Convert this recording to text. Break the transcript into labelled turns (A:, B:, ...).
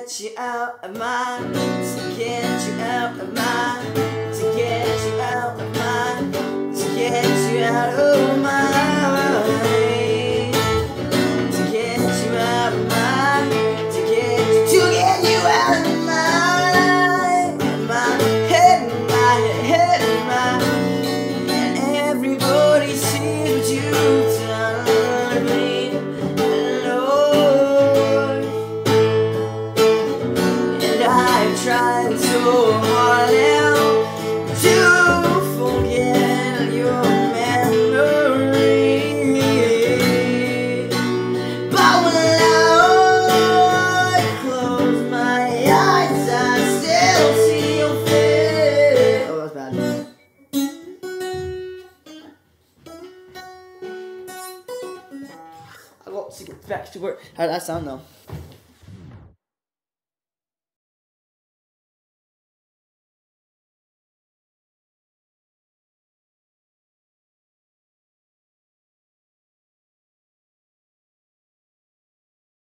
A: get you out of mind, to get you out of mind, to get you out of mind, to get you out of mind, to get you out of mind, to get you out of mind, my head, my head, my, and everybody sees what you've done to me. I've tried so hard now to forget your memory, but when I close my eyes, I still see your face. Oh, that's bad. I got to get back to work. How did that sound though?